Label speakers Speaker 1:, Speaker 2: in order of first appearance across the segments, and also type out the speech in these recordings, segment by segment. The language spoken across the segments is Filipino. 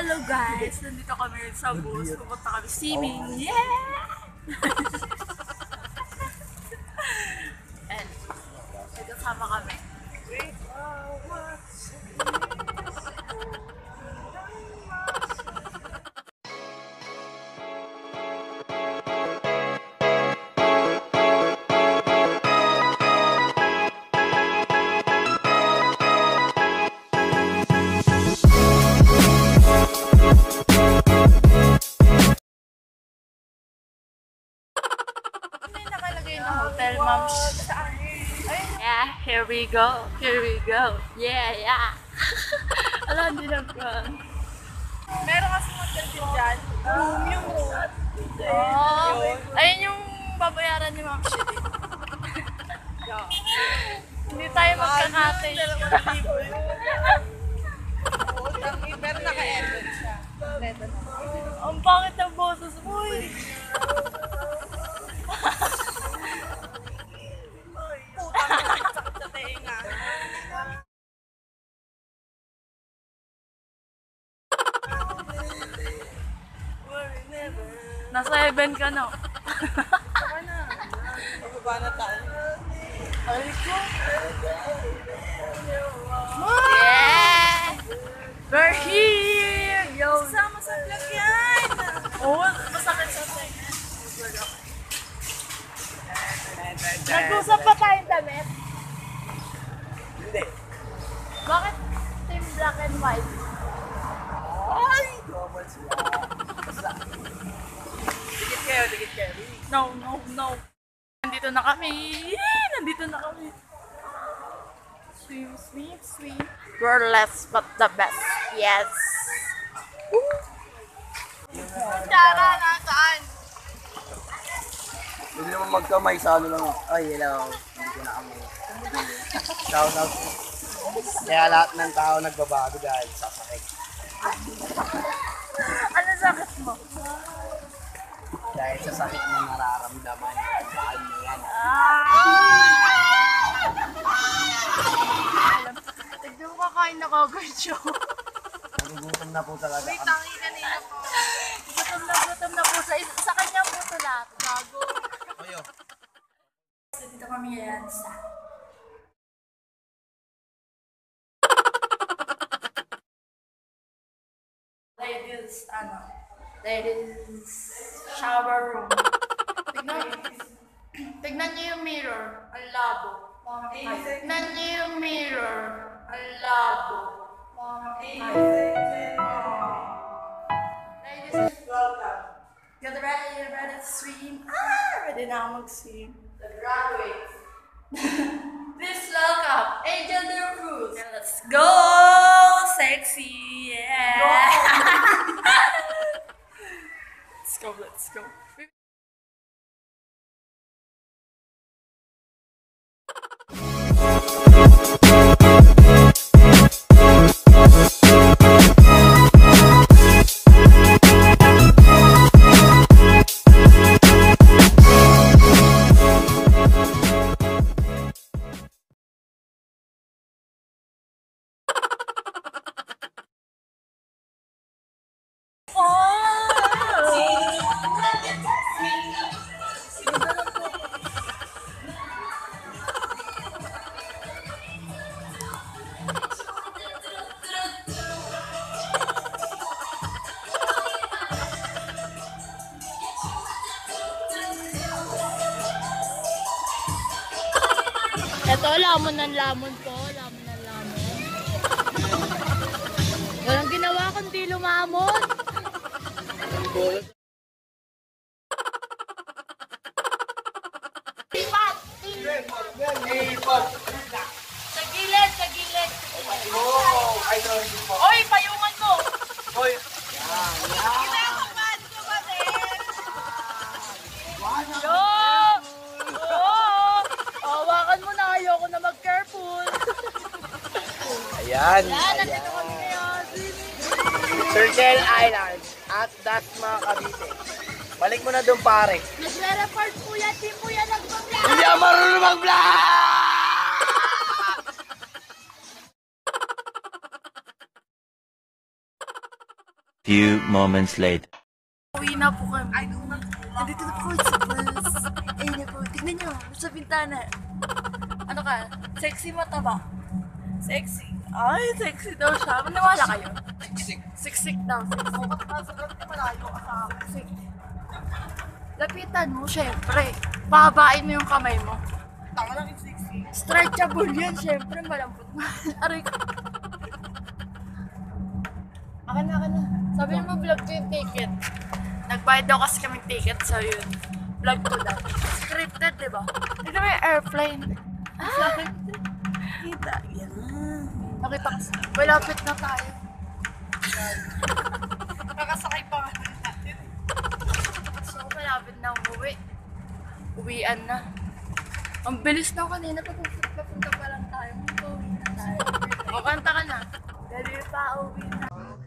Speaker 1: Hello guys! Nandito kami sa bus. Pupunta kami swimming. Yeah! And, may kasama kami. Hotel moms. Yeah, here we go. Here we go. Yeah, yeah. Alam, hindi na ba?
Speaker 2: Meron kasi hotel din dyan. Room yung room.
Speaker 1: Oh, ayun yung babayaran ni Ma'am Shitty. Hindi tayo magkakatay.
Speaker 2: Pero naka-edit siya.
Speaker 1: Ang pangit ng boses mo eh.
Speaker 2: Sakit sa tenga.
Speaker 1: Nasa heaven ka na.
Speaker 2: Saka na. Pababa na tayo.
Speaker 1: Ay ko. Yeah! We're here! Yo!
Speaker 2: Sama sa vlog yan!
Speaker 1: Oo, masakit sa tenga. Nag-usap pa tayong damit?
Speaker 3: Hindi.
Speaker 1: Bakit team black and white?
Speaker 3: Ay! Common sila. Basta. Dikit kayo, dikit kayo.
Speaker 1: No, no, no. Nandito na kami. Nandito na kami. Swim, swim, swim. We're less but the best. Yes.
Speaker 2: Tara, nasaan?
Speaker 3: Hindi naman magkamay sa ano lang. Ay, hello. Hindi ko na kami. Shout out. Kaya lahat ng tao nagbabago dahil sa sakit.
Speaker 1: Ano sakit mo?
Speaker 3: Dahil sa sakit na nararamdaman. Dahil mo yan.
Speaker 1: Tignan mo kakain na kagad siya.
Speaker 3: Nagugutom na po talaga kami.
Speaker 2: Tangi kanina po.
Speaker 1: Gutom na po sa kanya po ito lahat. Gago.
Speaker 3: Ayo.
Speaker 1: Dito kami ngayon sa ladies shower room. Tignan niyo yung mirror. Ang labo. Tignan niyo yung mirror. Ang labo. Ladies, welcome. Get ready to swim. Ready na ako mag-swim. The graduates. Please welcome Angel De Cruz. Let's go! Sexy! Yeah! Let's go, let's go. Ito, lamon ng lamon po. Lamon ng lamon. Walang ginawa kundi lumamon. Lipat!
Speaker 3: Lipat!
Speaker 1: Sa gilid, sa gilid.
Speaker 3: Oh! Ay, sorry po.
Speaker 1: Oy, payungan mo!
Speaker 3: Hoy! Yan!
Speaker 2: Kinakabahan ko ba din?
Speaker 1: Yo! Oo! Hawakan mo na, ayoko na mag-careful.
Speaker 3: Ayan!
Speaker 1: Yan, nandito kami ngayon.
Speaker 3: Circle Island at Dasma, Cavite. Balik mo na doon, pare.
Speaker 1: Nagre-report po yan, team po yan, nagpa-vlog.
Speaker 3: Hindi ako marunong mag-vlog!
Speaker 4: Few moments later.
Speaker 1: Uwi na po kami. Nandito na po kami sa bus. Ayun na po. Tignan nyo. Sa bintana. Ano ka? Sexy mata ba? Sexy. Ay, sexy daw siya. Maniwala kayo? Siksik daw. Siksik. Lapitan mo, syempre. Pahabain mo yung kamay mo.
Speaker 2: Tama lang yung sexy.
Speaker 1: Stretchable yan, syempre. Malambot mo. Aray ko. Akin na. Sabi mo vlog ko yung ticket. Nagbayad daw kasi kaming ticket, so yun. Vlog ko daw. Scripted, di ba? Tignan mo yung airplane. Kita. Yan. Nakita kasi. Malapit na tayo.
Speaker 2: Nakasakay pa nga natin.
Speaker 1: So, malapit na umuwi. Uwian na. Ang bilis na kanina. Papunta pa lang tayo. Uwi na tayo. O, kanta ka na. Dali pa, uwi na.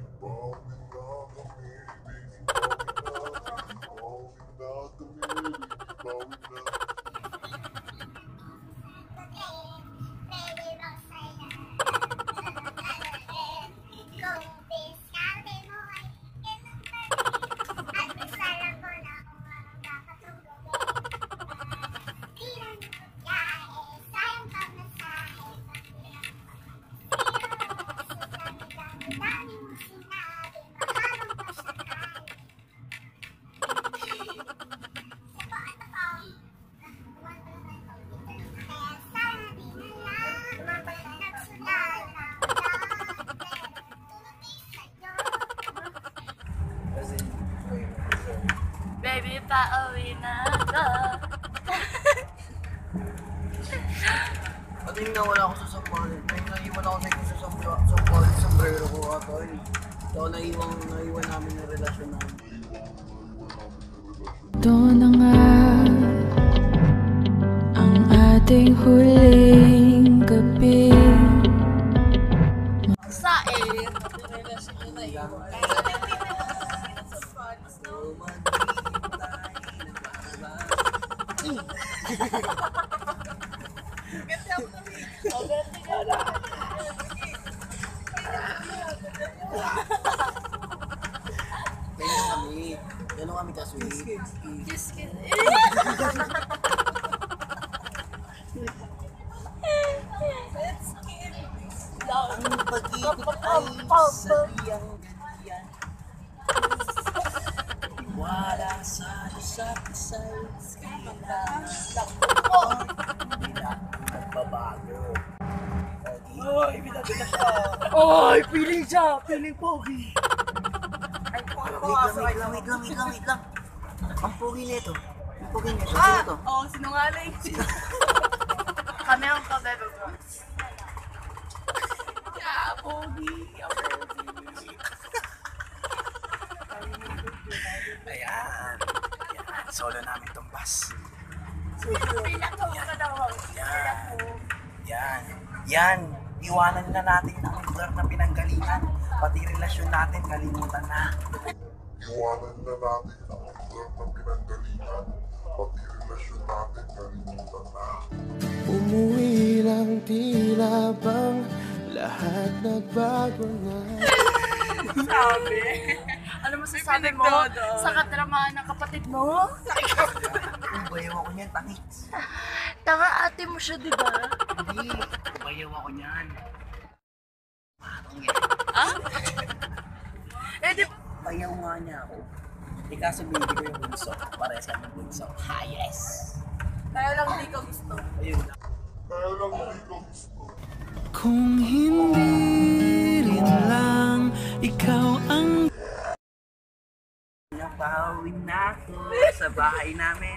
Speaker 1: Baby, pauwi na ako.
Speaker 3: At yung nawala ako sa sampalit. May naiwan ako sa sampalit, sombrero ko ato. So, naiwan namin yung relasyon namin.
Speaker 5: Ito na nga ang ating huling gabi.
Speaker 1: Sa air.
Speaker 3: Ganun kami ka-sweet.
Speaker 1: Kiss.
Speaker 3: Ang pag-ibig ay sabiang ganyan. Wala sa isa't isa'y kailangan. Bila nagbabago. Ay, binabila siya.
Speaker 1: Ay, feeling siya. Feeling pogi.
Speaker 3: Wait lang. Ang pogi nito. Ang pogi nito. Sino to?
Speaker 2: Oo, sinungaling.
Speaker 1: Kami ang kabebe ko.
Speaker 2: Pogi.
Speaker 3: Ayan. Solo namin tong bus.
Speaker 1: Pila ko ka daw.
Speaker 3: Yan. Iwanan na natin ang lugar na pinanggalingan. Pati relasyon natin, kalimutan na.
Speaker 6: Iwanan na natin ang lugar na pinanggalingan, pati relasyon natin kalimutan na.
Speaker 7: Umuwi lang tila bang lahat nagbago na.
Speaker 2: Sabi.
Speaker 1: Ano masasabi mo
Speaker 2: Pinagdodo.
Speaker 1: sa kadramahan ng kapatid mo?
Speaker 3: Bayaw ako niyan, tangits.
Speaker 1: Tanga ate mo siya, di ba?
Speaker 3: Hindi. Bayaw ako niyan.
Speaker 1: Eh, di
Speaker 3: Bayaw nga niya ako. Ika sa baby ko yung bunso. Parehas kami bunso. Ha, yes.
Speaker 2: Kaya lang di ko gusto.
Speaker 3: Ayun lang.
Speaker 6: Kaya lang hindi ko gusto.
Speaker 7: Kung hindi rin lang ikaw ang
Speaker 3: Napawin na ako sa bahay namin.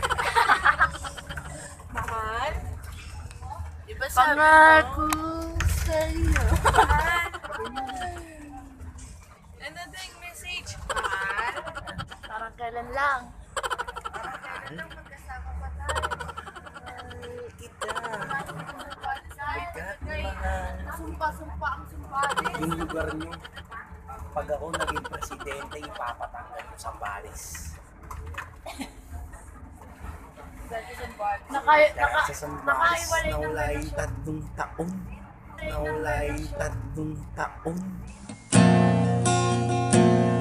Speaker 2: Mahal?
Speaker 1: ba sabi pangako sa'yo?
Speaker 2: Ano daw yung message? Mahal?
Speaker 1: Parang kailan lang.
Speaker 2: Magkasama pa tayo.
Speaker 3: Kita. Bigat naman.
Speaker 2: Sumpa ang sumpa.
Speaker 3: Yung lugar niyo. Pag ako naging presidente, ipapatanggal ko sa Balis. Dahil sa Sambales,
Speaker 1: Nakaiwalay ng
Speaker 3: nawala yung
Speaker 1: relasyon.
Speaker 3: 3 taon. Nawala yung 3 taon.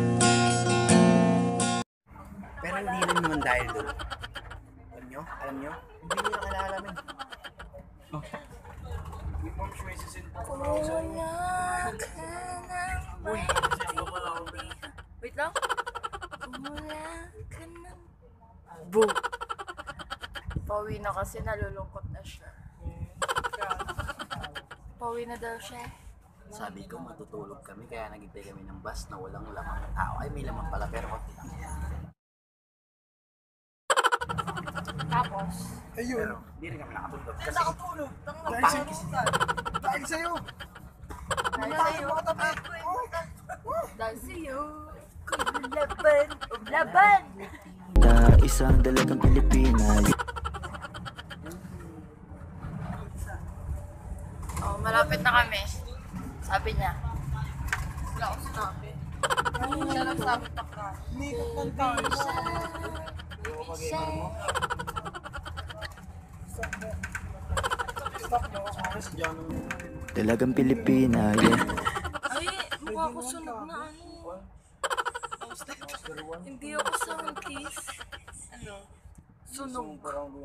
Speaker 3: dahil doon. Alam nyo? Alam nyo? Hindi nyo nakilalamin.
Speaker 1: Kulang ka ng maintindihan. Wait lang. Kulang ka ng... Boom! Pauwi na kasi nalulungkot na siya. Pauwi na daw siya.
Speaker 3: Sabi ko, matutulog kami, kaya naghintay kami ng bus na walang lamang tao. Ay, may lamang pala, pero konti lang.
Speaker 1: Tapos,
Speaker 3: Pero, hindi rin kami nakatulog. Kasi,
Speaker 1: dahil sa'yo, dahil sa'yo, kung laban, laban!
Speaker 7: Isang dalagang Pilipina.
Speaker 1: Oh, malapit na kami. Sabi niya.
Speaker 2: Wala akong sinabi. Siya lang sabi takra. Nikot ng tayo.
Speaker 7: Dalagang Pilipina, yeah.
Speaker 1: Ay, mukha ko sunog na ano. Hindi ako sound kiss. Ano? Sunog.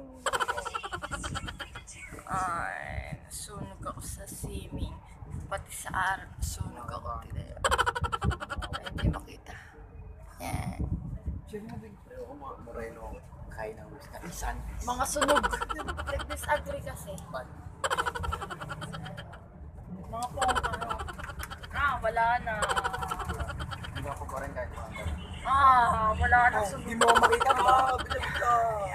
Speaker 1: Ay, sunog ako sa swimming. Pati sa araw, sunog ako. Ay, hindi makita. Yan.
Speaker 3: pero ako mga moreno, kaya ng gusto. Isan.
Speaker 1: Mga sunog. Nag-disagree kasi. Mga pong ano. Wala na.
Speaker 3: Hindi ako pa rin kahit mga.
Speaker 1: Wala na sunog.
Speaker 3: Hindi mo makita, di ba? Bila-bila.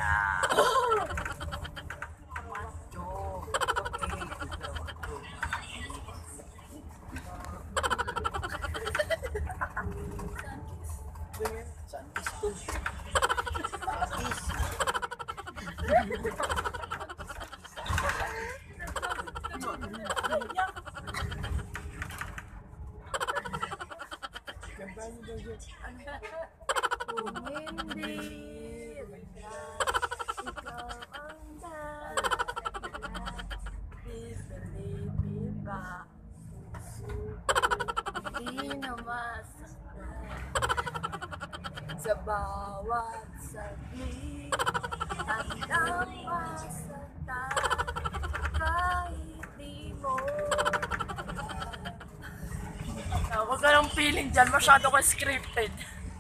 Speaker 1: Kung hindi, ikaw ang dahilan. Bibili ba? Hindi na masaktan. Sa bawat saglit, handang masaktan. Kahit di mo. Huwag ka ng feeling dyan, masyado ka scripted.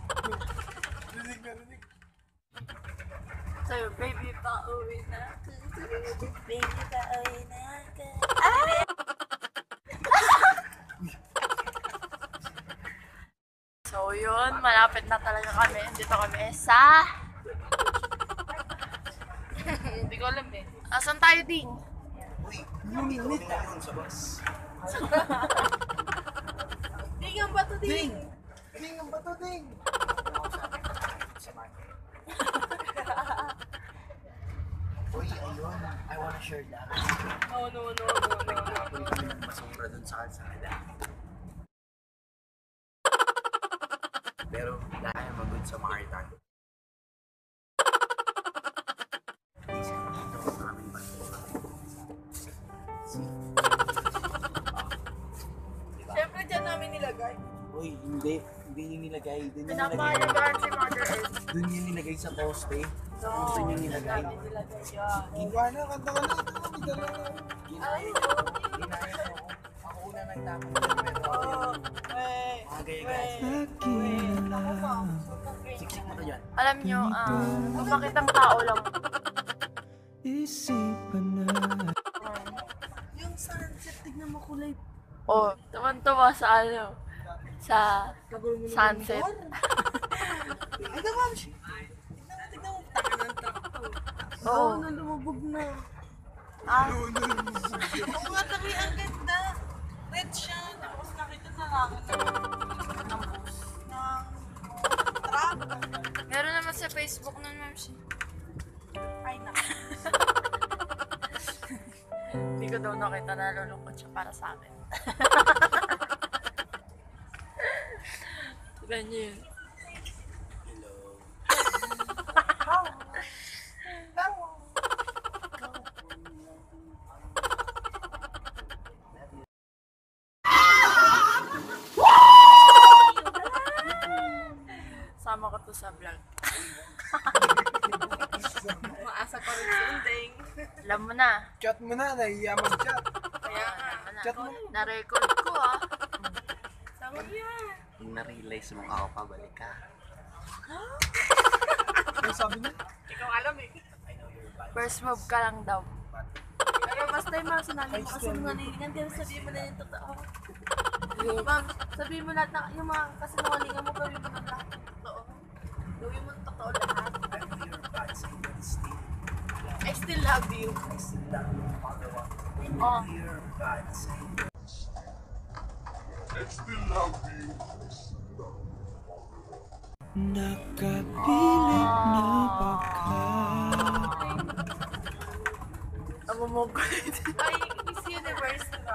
Speaker 1: Sa'yo, baby, pauwi na ako. Baby, pauwi na ako. So yun, malapit na talaga kami. Dito kami sa... Hindi ko alam eh. Asan tayo din?
Speaker 3: Uy, luminit na yun sa bus.
Speaker 2: Ding ang bato ding.
Speaker 3: Ding ang bato, ding! Uy, ayun. I wanna share that.
Speaker 2: No.
Speaker 3: Nagtapon kami ng basura dun sa kalsada. Pero dahil magod sa Maritan. Isa dito ang aming basura.
Speaker 2: Siyempre dyan namin nilagay.
Speaker 3: Uy, hindi yung nilagay. Dun yung nilagay.
Speaker 1: Pinapayagan si Mother Earth.
Speaker 3: Dun yung nilagay sa poste. Dun yung nilagay.
Speaker 1: Nilagay yan.
Speaker 3: Ginaya ko. Ako una nagtapon dyan, pero ako yung mga gaya-gaya. Siksik mo to dyan.
Speaker 1: Alam nyo, mapakitang tao lang.
Speaker 7: Isipan na.
Speaker 2: Yung sunset, tignan mo kulay.
Speaker 1: Oh, tuwan-tuwa sa ano, sa sunset.
Speaker 2: Ay, ma'am. Tignan mo. Taka ng truck to.
Speaker 1: Oo.
Speaker 2: Lumubog na.
Speaker 1: Ah,
Speaker 2: Oo nga, tabi, ang ganda. Red siya. Tapos nakita sa langit ng bus. Ng truck.
Speaker 1: meron naman sa Facebook nun, ma'am.
Speaker 2: Ay, naku.
Speaker 1: Hindi ko daw nakita, nalulungkot siya para sa akin. Ganyan. Sama ko to sa vlog. Alam mo na.
Speaker 3: Chat mo na, nahiya mag-chat.
Speaker 1: Kaya nga.
Speaker 3: Chat mo.
Speaker 1: Na-record ko ah. Sama yan.
Speaker 3: Kung na-realize mo ako, pabalik ka. Ano sabi niya?
Speaker 1: First move ka lang daw. Pero basta yung mga sinabi mo kasinungalingan, kaya sabihin mo na yung totoo. Ma'am, sabihin mo lahat na yung mga kasinungalingan mo, gawin mo na lahat ng totoo. Gawin mo ng totoo lahat. I still love you. Oh.
Speaker 6: I still love you.
Speaker 7: Nakapilit na ba ka?
Speaker 1: Namumog ko. Ay, Miss Universe na.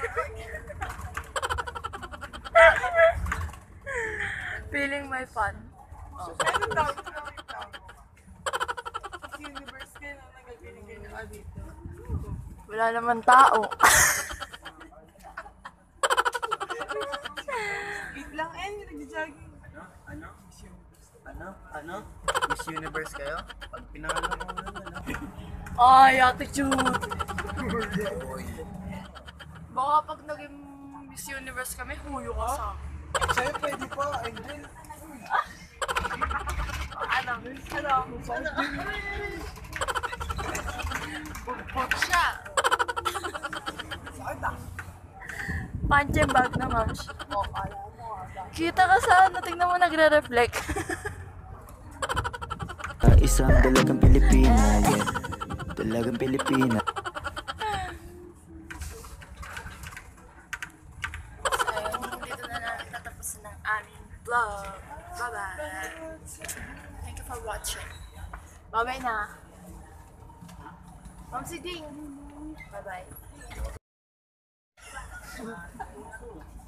Speaker 1: Feeling my fun.
Speaker 2: Ano daw? Universe kayo na nagagawin ng dito.
Speaker 1: Wala naman tao.
Speaker 2: Wait lang, nag-jogging.
Speaker 3: Ano? Miss Universe kayo? Pag pinangalan ko ano?
Speaker 1: Ay, attitude. Baka pag naging Miss Universe kami, huyo ka sa akin.
Speaker 3: Sa'yo pwede pa, Angel.
Speaker 1: Ano? Bugpot siya. Punching bag na, ma'am. Kita ka sa ano, tingnan mo nagre-reflect.
Speaker 7: Isang dalagang Pilipina, yeah. Dalagang Pilipina.
Speaker 1: So, dito na namin tatapusin ng aming vlog. Bye-bye. Thank you for watching. Bye-bye na. Ma'am si Ding. Bye-bye.